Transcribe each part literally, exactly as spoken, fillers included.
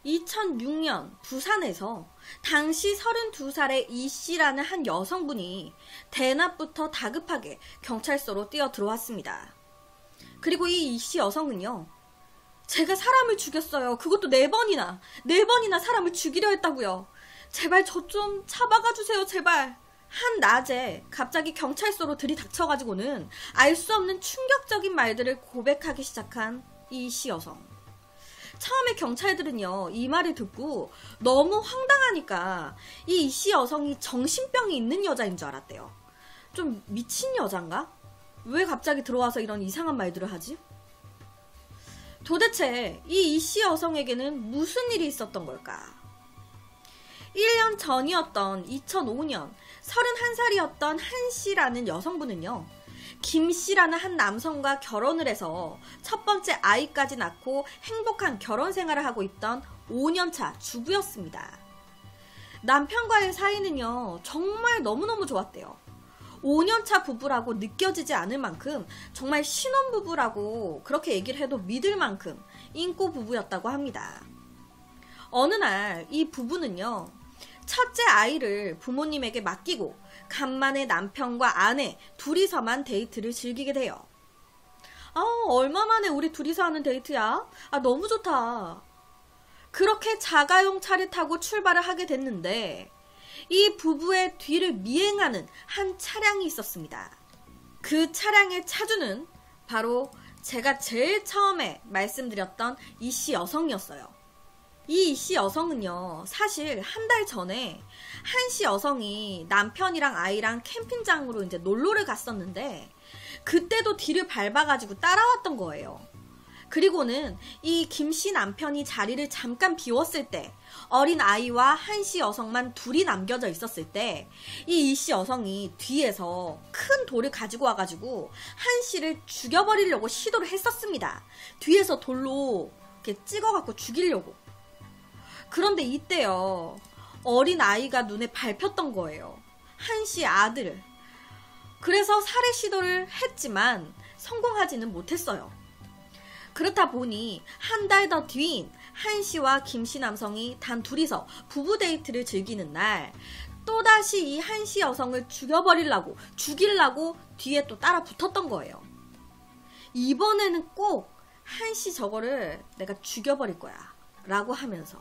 이천육 년 부산에서 당시 서른두 살의 이 씨라는 한 여성분이 대낮부터 다급하게 경찰서로 뛰어 들어왔습니다. 그리고 이 이 씨 여성은요, 제가 사람을 죽였어요. 그것도 네 번이나, 네 번이나 사람을 죽이려 했다고요. 제발 저 좀 잡아가 주세요, 제발. 한 낮에 갑자기 경찰서로 들이닥쳐가지고는 알 수 없는 충격적인 말들을 고백하기 시작한 이 씨 여성. 처음에 경찰들은요, 이 말을 듣고 너무 황당하니까 이 이 씨 여성이 정신병이 있는 여자인 줄 알았대요. 좀 미친 여잔가? 왜 갑자기 들어와서 이런 이상한 말들을 하지? 도대체 이 이 씨 여성에게는 무슨 일이 있었던 걸까? 일 년 전이었던 이천오 년 서른한 살이었던 한 씨라는 여성분은요, 김 씨라는 한 남성과 결혼을 해서 첫 번째 아이까지 낳고 행복한 결혼 생활을 하고 있던 오 년 차 주부였습니다. 남편과의 사이는요, 정말 너무너무 좋았대요. 오 년 차 부부라고 느껴지지 않을 만큼 정말 신혼부부라고 그렇게 얘기를 해도 믿을 만큼 인고 부부였다고 합니다. 어느 날 이 부부는요, 첫째 아이를 부모님에게 맡기고 간만에 남편과 아내 둘이서만 데이트를 즐기게 돼요. 아, 얼마 만에 우리 둘이서 하는 데이트야? 아, 너무 좋다. 그렇게 자가용 차를 타고 출발을 하게 됐는데 이 부부의 뒤를 미행하는 한 차량이 있었습니다. 그 차량의 차주는 바로 제가 제일 처음에 말씀드렸던 이 씨 여성이었어요. 이 이 씨 여성은요, 사실 한 달 전에 한 씨 여성이 남편이랑 아이랑 캠핑장으로 이제 놀러를 갔었는데 그때도 뒤를 밟아가지고 따라왔던 거예요. 그리고는 이 김 씨 남편이 자리를 잠깐 비웠을 때 어린 아이와 한 씨 여성만 둘이 남겨져 있었을 때 이 이 씨 여성이 뒤에서 큰 돌을 가지고 와가지고 한 씨를 죽여버리려고 시도를 했었습니다. 뒤에서 돌로 이렇게 찍어갖고 죽이려고. 그런데 이때요, 어린 아이가 눈에 밟혔던 거예요. 한 씨 아들을. 그래서 살해 시도를 했지만 성공하지는 못했어요. 그렇다 보니 한 달 더 뒤인 한 씨와 김 씨 남성이 단 둘이서 부부 데이트를 즐기는 날 또다시 이 한 씨 여성을 죽여버리려고, 죽이려고 뒤에 또 따라 붙었던 거예요. 이번에는 꼭 한 씨 저거를 내가 죽여버릴 거야 라고 하면서.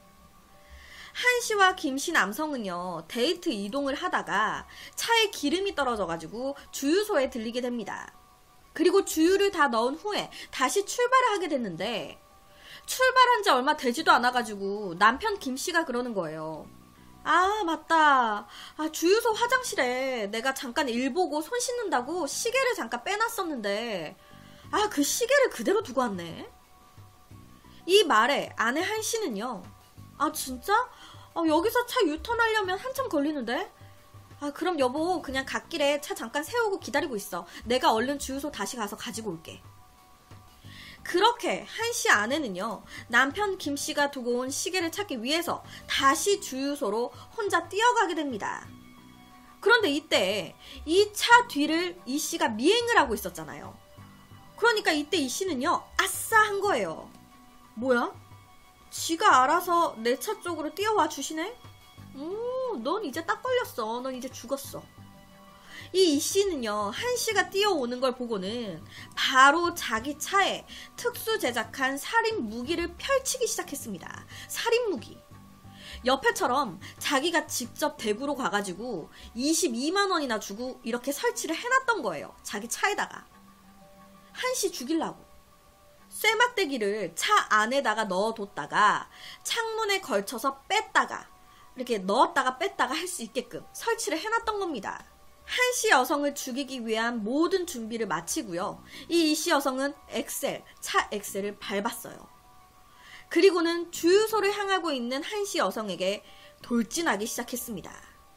한 씨와 김 씨 남성은요, 데이트 이동을 하다가 차에 기름이 떨어져가지고 주유소에 들리게 됩니다. 그리고 주유를 다 넣은 후에 다시 출발을 하게 됐는데 출발한 지 얼마 되지도 않아가지고 남편 김 씨가 그러는 거예요. 아, 맞다. 아, 주유소 화장실에 내가 잠깐 일 보고 손 씻는다고 시계를 잠깐 빼놨었는데 아, 그 시계를 그대로 두고 왔네. 이 말에 아내 한 씨는요, 아, 진짜? 아, 여기서 차 유턴하려면 한참 걸리는데? 아, 그럼 여보 그냥 갓길에 차 잠깐 세우고 기다리고 있어. 내가 얼른 주유소 다시 가서 가지고 올게. 그렇게 한 씨 아내는요, 남편 김 씨가 두고 온 시계를 찾기 위해서 다시 주유소로 혼자 뛰어가게 됩니다. 그런데 이때 이 차 뒤를 이 씨가 미행을 하고 있었잖아요. 그러니까 이때 이 씨는요, 아싸 한 거예요. 뭐야? 지가 알아서 내 차 쪽으로 뛰어와 주시네? 음, 넌 이제 딱 걸렸어. 넌 이제 죽었어. 이 이 씨는요, 한 씨가 뛰어오는 걸 보고는 바로 자기 차에 특수 제작한 살인 무기를 펼치기 시작했습니다. 살인 무기. 옆에처럼 자기가 직접 대구로 가가지고 이십이만 원이나 주고 이렇게 설치를 해놨던 거예요. 자기 차에다가. 한 씨 죽이려고. 쇠막대기를 차 안에다가 넣어뒀다가 창문에 걸쳐서 뺐다가 이렇게 넣었다가 뺐다가 할 수 있게끔 설치를 해놨던 겁니다. 한 씨 여성을 죽이기 위한 모든 준비를 마치고요. 이 이 씨 여성은 엑셀, 차 엑셀을 밟았어요. 그리고는 주유소를 향하고 있는 한 씨 여성에게 돌진하기 시작했습니다.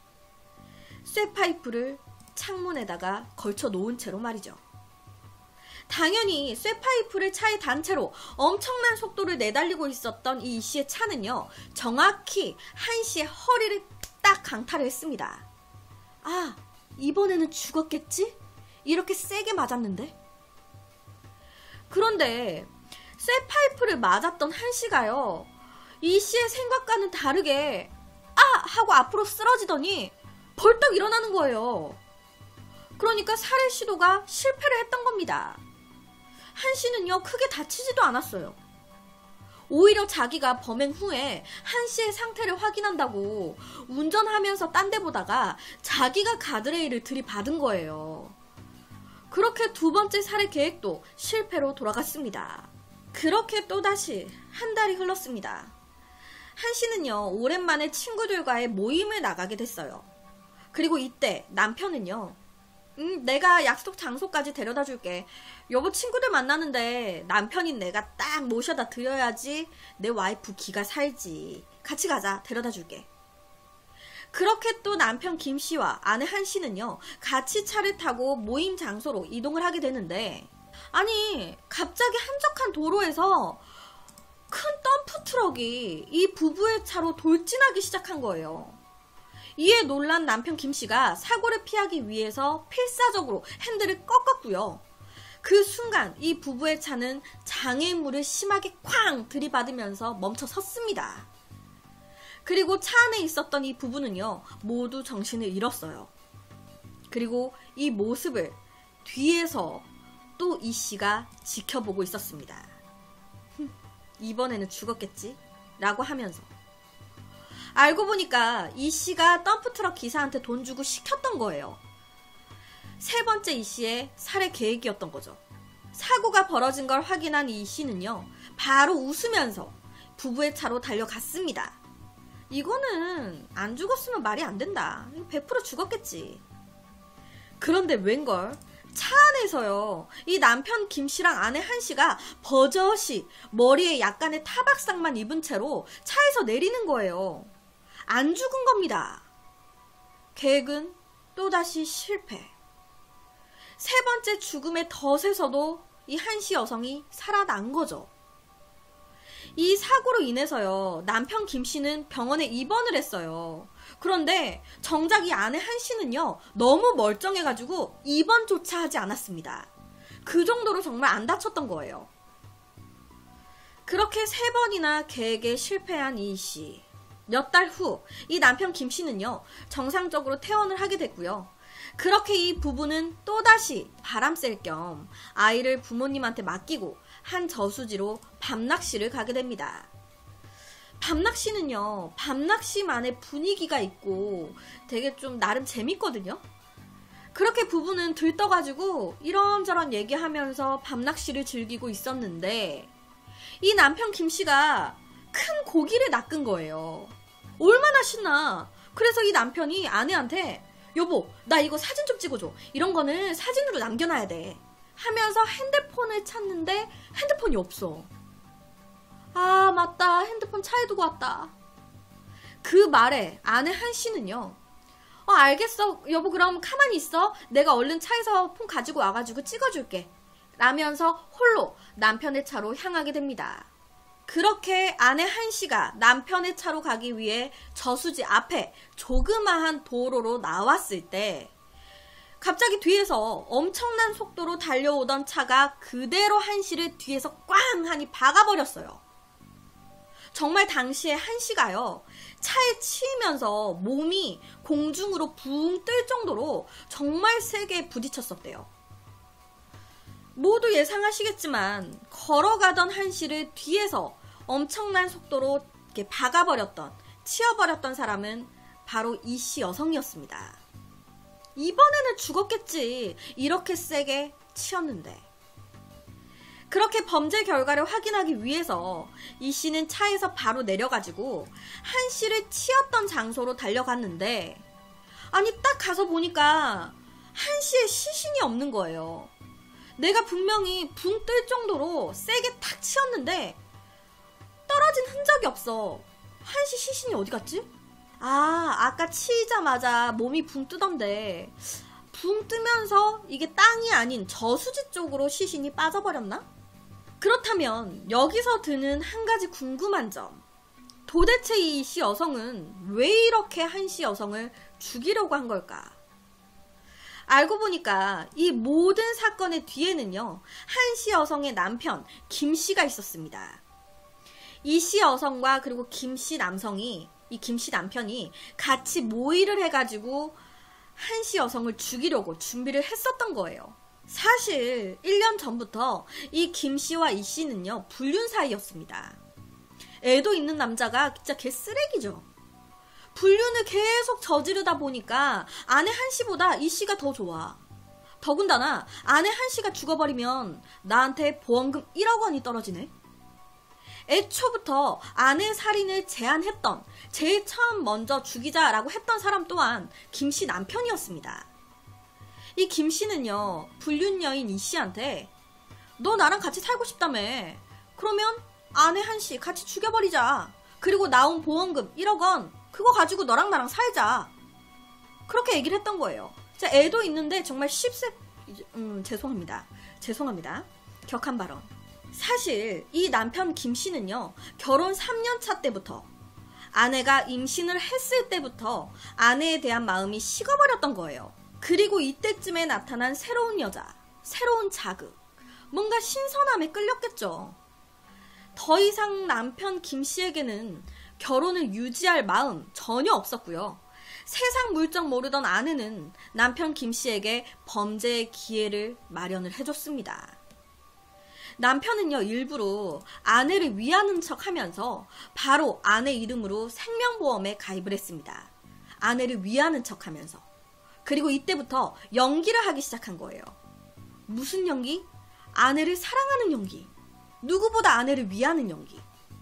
쇠파이프를 창문에다가 걸쳐 놓은 채로 말이죠. 당연히 쇠파이프를 차에 단 채로 엄청난 속도를 내달리고 있었던 이 이 씨의 차는요, 정확히 한 씨의 허리를 딱 강타를 했습니다. 아, 이번에는 죽었겠지? 이렇게 세게 맞았는데? 그런데 쇠파이프를 맞았던 한 씨가요, 이 씨의 생각과는 다르게 아! 하고 앞으로 쓰러지더니 벌떡 일어나는 거예요. 그러니까 살해 시도가 실패를 했던 겁니다. 한 씨는요, 크게 다치지도 않았어요. 오히려 자기가 범행 후에 한 씨의 상태를 확인한다고 운전하면서 딴 데 보다가 자기가 가드레일을 들이받은 거예요. 그렇게 두 번째 살해 계획도 실패로 돌아갔습니다. 그렇게 또다시 한 달이 흘렀습니다. 한 씨는요, 오랜만에 친구들과의 모임을 나가게 됐어요. 그리고 이때 남편은요, 음, 내가 약속 장소까지 데려다 줄게. 여보, 친구들 만나는데 남편인 내가 딱 모셔다 드려야지 내 와이프 기가 살지. 같이 가자. 데려다 줄게. 그렇게 또 남편 김 씨와 아내 한 씨는요, 같이 차를 타고 모임 장소로 이동을 하게 되는데, 아니, 갑자기 한적한 도로에서 큰 덤프 트럭이 이 부부의 차로 돌진하기 시작한 거예요. 이에 놀란 남편 김 씨가 사고를 피하기 위해서 필사적으로 핸들을 꺾었고요. 그 순간 이 부부의 차는 장애물을 심하게 쾅 들이받으면서 멈춰 섰습니다. 그리고 차 안에 있었던 이 부부는요, 모두 정신을 잃었어요. 그리고 이 모습을 뒤에서 또 이 씨가 지켜보고 있었습니다. 이번에는 죽었겠지? 라고 하면서. 알고 보니까 이 씨가 덤프트럭 기사한테 돈 주고 시켰던 거예요. 세 번째 이 씨의 살해 계획이었던 거죠. 사고가 벌어진 걸 확인한 이 씨는요, 바로 웃으면서 부부의 차로 달려갔습니다. 이거는 안 죽었으면 말이 안 된다. 백 퍼센트 죽었겠지. 그런데 웬걸, 차 안에서요, 이 남편 김 씨랑 아내 한 씨가 버젓이 머리에 약간의 타박상만 입은 채로 차에서 내리는 거예요. 안 죽은 겁니다. 계획은 또다시 실패. 세 번째 죽음의 덫에서도 이 한 씨 여성이 살아난 거죠. 이 사고로 인해서요, 남편 김 씨는 병원에 입원을 했어요. 그런데 정작 이 아내 한 씨는요, 너무 멀쩡해가지고 입원조차 하지 않았습니다. 그 정도로 정말 안 다쳤던 거예요. 그렇게 세 번이나 계획에 실패한 이 씨. 몇 달 후 이 남편 김 씨는요, 정상적으로 퇴원을 하게 됐고요. 그렇게 이 부부는 또다시 바람 쐴 겸 아이를 부모님한테 맡기고 한 저수지로 밤낚시를 가게 됩니다. 밤낚시는요, 밤낚시만의 분위기가 있고 되게 좀 나름 재밌거든요. 그렇게 부부는 들떠가지고 이런저런 얘기하면서 밤낚시를 즐기고 있었는데, 이 남편 김 씨가 큰 고기를 낚은 거예요. 얼마나 신나. 그래서 이 남편이 아내한테, 여보, 나 이거 사진 좀 찍어줘. 이런 거는 사진으로 남겨놔야 돼. 하면서 핸드폰을 찾는데 핸드폰이 없어. 아, 맞다. 핸드폰 차에 두고 왔다. 그 말에 아내 한 씨는요, 어, 알겠어. 여보, 그럼 가만히 있어. 내가 얼른 차에서 폰 가지고 와가지고 찍어줄게. 라면서 홀로 남편의 차로 향하게 됩니다. 그렇게 아내 한 씨가 남편의 차로 가기 위해 저수지 앞에 조그마한 도로로 나왔을 때, 갑자기 뒤에서 엄청난 속도로 달려오던 차가 그대로 한 씨를 뒤에서 꽝 하니 박아버렸어요. 정말 당시에 한 씨가요, 차에 치이면서 몸이 공중으로 붕 뜰 정도로 정말 세게 부딪혔었대요. 모두 예상하시겠지만 걸어가던 한 씨를 뒤에서 엄청난 속도로 이렇게 박아버렸던, 치어버렸던 사람은 바로 이 씨 여성이었습니다. 이번에는 죽었겠지. 이렇게 세게 치였는데. 그렇게 범죄 결과를 확인하기 위해서 이 씨는 차에서 바로 내려가지고 한 씨를 치었던 장소로 달려갔는데, 아니 딱 가서 보니까 한 씨의 시신이 없는 거예요. 내가 분명히 붕 뜰 정도로 세게 탁 치었는데 떨어진 흔적이 없어. 한 씨 시신이 어디 갔지? 아, 아까 치자마자 몸이 붕 뜨던데 붕 뜨면서 이게 땅이 아닌 저수지 쪽으로 시신이 빠져버렸나? 그렇다면 여기서 드는 한 가지 궁금한 점. 도대체 이 씨 여성은 왜 이렇게 한 씨 여성을 죽이려고 한 걸까? 알고 보니까 이 모든 사건의 뒤에는요, 한 씨 여성의 남편 김 씨가 있었습니다. 이씨 여성과 그리고 김씨 남성이, 이 김씨 남편이 같이 모의를 해가지고 한씨 여성을 죽이려고 준비를 했었던 거예요. 사실 일 년 전부터 이 김씨와 이씨는요 불륜 사이였습니다. 애도 있는 남자가 진짜 개쓰레기죠. 불륜을 계속 저지르다 보니까 아내 한씨보다 이씨가 더 좋아. 더군다나 아내 한씨가 죽어버리면 나한테 보험금 일억 원이 떨어지네. 애초부터 아내 살인을 제안했던, 제일 처음 먼저 죽이자라고 했던 사람 또한 김씨 남편이었습니다. 이 김씨는요 불륜 여인 이씨한테 너 나랑 같이 살고 싶다며, 그러면 아내 한씨 같이 죽여버리자, 그리고 나온 보험금 일억 원 그거 가지고 너랑 나랑 살자, 그렇게 얘기를 했던 거예요. 진짜 애도 있는데 정말 십세 음 죄송합니다 죄송합니다 격한 발언. 사실 이 남편 김씨는요 결혼 삼 년 차 때부터, 아내가 임신을 했을 때부터 아내에 대한 마음이 식어버렸던 거예요. 그리고 이때쯤에 나타난 새로운 여자, 새로운 자극, 뭔가 신선함에 끌렸겠죠. 더 이상 남편 김씨에게는 결혼을 유지할 마음 전혀 없었고요. 세상 물정 모르던 아내는 남편 김씨에게 범죄의 기회를 마련을 해줬습니다. 남편은요 일부러 아내를 위하는 척 하면서 바로 아내 이름으로 생명보험에 가입을 했습니다. 아내를 위하는 척 하면서. 그리고 이때부터 연기를 하기 시작한 거예요. 무슨 연기? 아내를 사랑하는 연기. 누구보다 아내를 위하는 연기.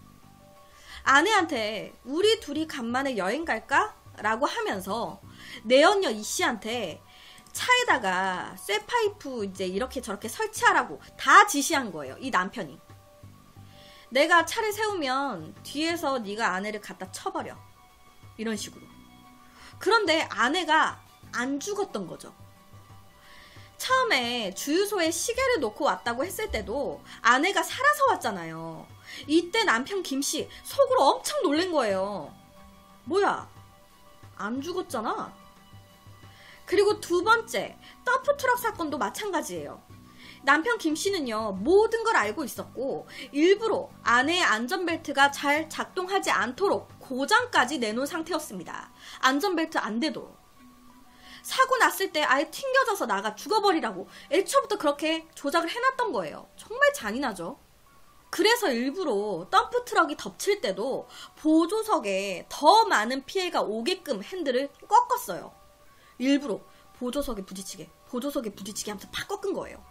아내한테 우리 둘이 간만에 여행 갈까? 라고 하면서 내연녀 이씨한테 차에다가 쇠파이프 이제 이렇게 저렇게 설치하라고 다 지시한 거예요. 이 남편이. 내가 차를 세우면 뒤에서 네가 아내를 갖다 쳐버려. 이런 식으로. 그런데 아내가 안 죽었던 거죠. 처음에 주유소에 시계를 놓고 왔다고 했을 때도 아내가 살아서 왔잖아요. 이때 남편 김씨 속으로 엄청 놀란 거예요. 뭐야, 안 죽었잖아. 그리고 두 번째 덤프트럭 사건도 마찬가지예요. 남편 김씨는요 모든 걸 알고 있었고 일부러 아내의 안전벨트가 잘 작동하지 않도록 고장까지 내놓은 상태였습니다. 안전벨트 안 되도록. 사고 났을 때 아예 튕겨져서 나가 죽어버리라고 애초부터 그렇게 조작을 해놨던 거예요. 정말 잔인하죠. 그래서 일부러 덤프트럭이 덮칠 때도 보조석에 더 많은 피해가 오게끔 핸들을 꺾었어요. 일부러 보조석에 부딪히게 보조석에 부딪히게 하면서 팍 꺾은 거예요.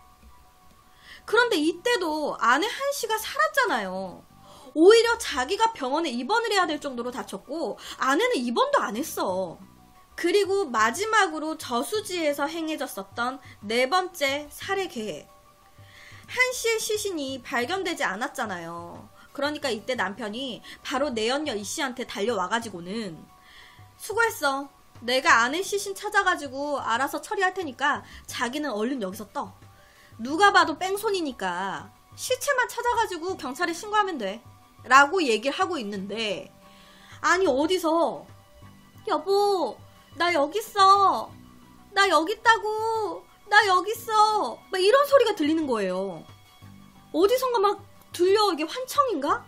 그런데 이때도 아내 한씨가 살았잖아요. 오히려 자기가 병원에 입원을 해야 될 정도로 다쳤고 아내는 입원도 안 했어. 그리고 마지막으로 저수지에서 행해졌었던 네 번째 살해 계획. 한씨의 시신이 발견되지 않았잖아요. 그러니까 이때 남편이 바로 내연녀 이씨한테 달려와가지고는 수고했어. 내가 아내 시신 찾아가지고 알아서 처리할 테니까 자기는 얼른 여기서 떠. 누가 봐도 뺑소니니까 시체만 찾아가지고 경찰에 신고하면 돼. 라고 얘기를 하고 있는데, 아니 어디서 여보 나 여기 있어. 나 여기 있다고. 나 여기 있어. 막 이런 소리가 들리는 거예요. 어디선가 막 들려. 이게 환청인가?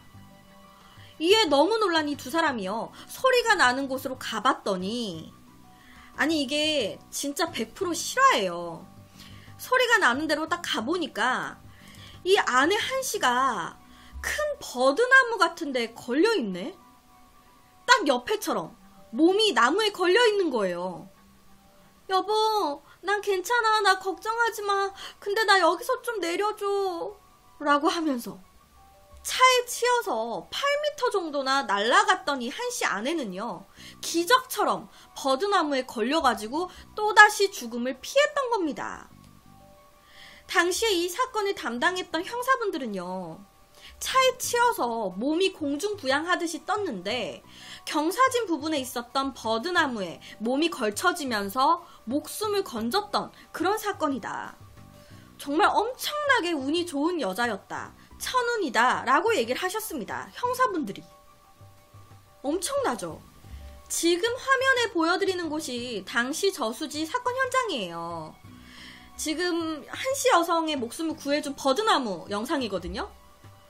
이에 너무 놀란 이 두 사람이요. 소리가 나는 곳으로 가봤더니, 아니 이게 진짜 백 퍼센트 실화예요. 소리가 나는 대로 딱 가보니까 이 아내 한씨가 큰 버드나무 같은 데 걸려있네? 딱 옆에처럼 몸이 나무에 걸려있는 거예요. 여보 난 괜찮아. 나 걱정하지 마. 근데 나 여기서 좀 내려줘. 라고 하면서 차에 치여서 팔 미터 정도나 날아갔던 이 한씨 아내는요 기적처럼 버드나무에 걸려가지고 또다시 죽음을 피했던 겁니다. 당시에 이 사건을 담당했던 형사분들은요 차에 치여서 몸이 공중부양하듯이 떴는데 경사진 부분에 있었던 버드나무에 몸이 걸쳐지면서 목숨을 건졌던 그런 사건이다. 정말 엄청나게 운이 좋은 여자였다. 천운이다 라고 얘기를 하셨습니다. 형사분들이. 엄청나죠? 지금 화면에 보여드리는 곳이 당시 저수지 사건 현장이에요. 지금 한씨 여성의 목숨을 구해준 버드나무 영상이거든요.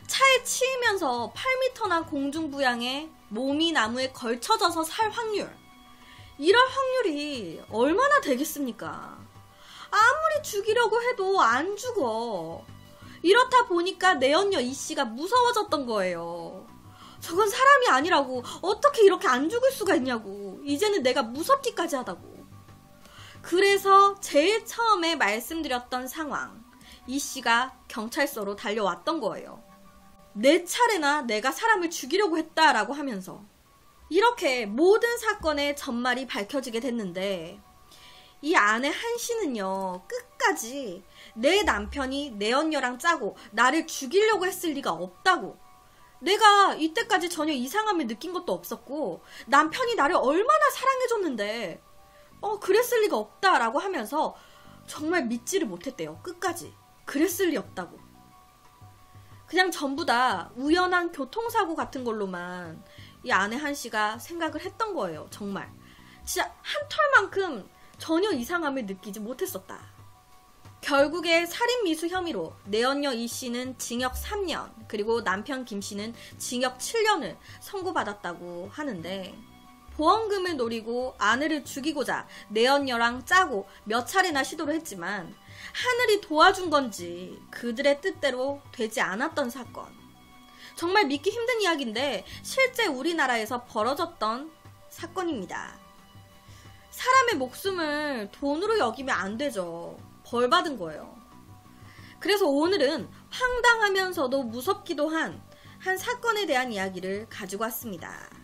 차에 치이면서 팔 미터나 공중부양에 몸이 나무에 걸쳐져서 살 확률. 이럴 확률이 얼마나 되겠습니까? 아무리 죽이려고 해도 안 죽어. 이렇다 보니까 내연녀 이씨가 무서워졌던 거예요. 저건 사람이 아니라고. 어떻게 이렇게 안 죽을 수가 있냐고. 이제는 내가 무섭기까지 하다고. 그래서 제일 처음에 말씀드렸던 상황. 이씨가 경찰서로 달려왔던 거예요. 네 차례나 내가 사람을 죽이려고 했다라고 하면서. 이렇게 모든 사건의 전말이 밝혀지게 됐는데 이 아내 한 씨는요, 끝까지 내 남편이 내연녀랑 짜고 나를 죽이려고 했을 리가 없다고. 내가 이때까지 전혀 이상함을 느낀 것도 없었고 남편이 나를 얼마나 사랑해줬는데 어 그랬을 리가 없다라고 하면서 정말 믿지를 못했대요. 끝까지. 그랬을 리 없다고. 그냥 전부 다 우연한 교통사고 같은 걸로만 이 아내 한 씨가 생각을 했던 거예요. 정말. 진짜 한 털만큼 전혀 이상함을 느끼지 못했었다. 결국에 살인미수 혐의로 내연녀 이 씨는 징역 삼 년, 그리고 남편 김 씨는 징역 칠 년을 선고받았다고 하는데 보험금을 노리고 아내를 죽이고자 내연녀랑 짜고 몇 차례나 시도를 했지만 하늘이 도와준 건지 그들의 뜻대로 되지 않았던 사건. 정말 믿기 힘든 이야기인데 실제 우리나라에서 벌어졌던 사건입니다. 사람의 목숨을 돈으로 여기면 안 되죠. 벌 받은 거예요. 그래서 오늘은 황당하면서도 무섭기도 한 한 사건에 대한 이야기를 가지고 왔습니다.